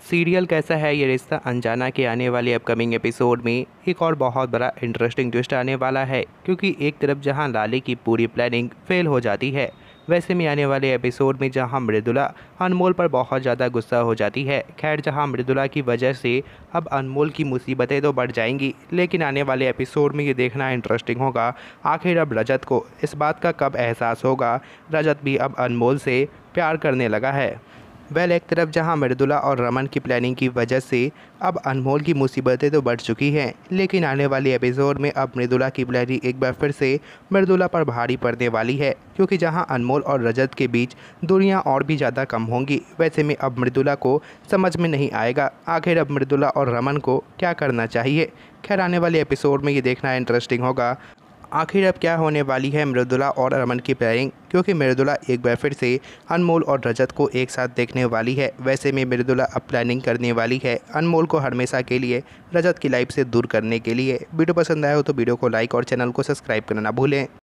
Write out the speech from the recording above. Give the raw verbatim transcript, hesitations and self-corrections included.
Serial कैसा है ये रिश्ता अनजाना के आने वाले अपकमिंग एपिसोड में एक और बहुत बड़ा इंटरेस्टिंग ट्विस्ट आने वाला है, क्योंकि एक तरफ जहां लाली की पूरी प्लानिंग फेल हो जाती है, वैसे में आने वाले एपिसोड में जहां मृदुला अनमोल पर बहुत ज़्यादा गुस्सा हो जाती है। खैर, जहां मृदुला की वजह से अब अनमोल की मुसीबतें तो बढ़ जाएंगी, लेकिन आने वाले एपिसोड में ये देखना इंटरेस्टिंग होगा आखिर अब रजत को इस बात का कब एहसास होगा रजत भी अब अनमोल से प्यार करने लगा है। वेल, एक तरफ जहां मृदुला और रमन की प्लानिंग की वजह से अब अनमोल की मुसीबतें तो बढ़ चुकी हैं, लेकिन आने वाले एपिसोड में अब मृदुला की प्लानिंग एक बार फिर से मृदुला पर भारी पड़ने वाली है, क्योंकि जहां अनमोल और रजत के बीच दूरियां और भी ज़्यादा कम होंगी। वैसे में अब मृदुला को समझ में नहीं आएगा आखिर अब मृदुला और रमन को क्या करना चाहिए। खैर, आने वाले एपिसोड में ये देखना इंटरेस्टिंग होगा आखिर अब क्या होने वाली है मृदुला और रमन की प्लानिंग, क्योंकि मृदुला एक बार फिर से अनमोल और रजत को एक साथ देखने वाली है। वैसे में मृदुला अब प्लानिंग करने वाली है अनमोल को हमेशा के लिए रजत की लाइफ से दूर करने के लिए। वीडियो पसंद आया हो तो वीडियो को लाइक और चैनल को सब्सक्राइब करना ना भूलें।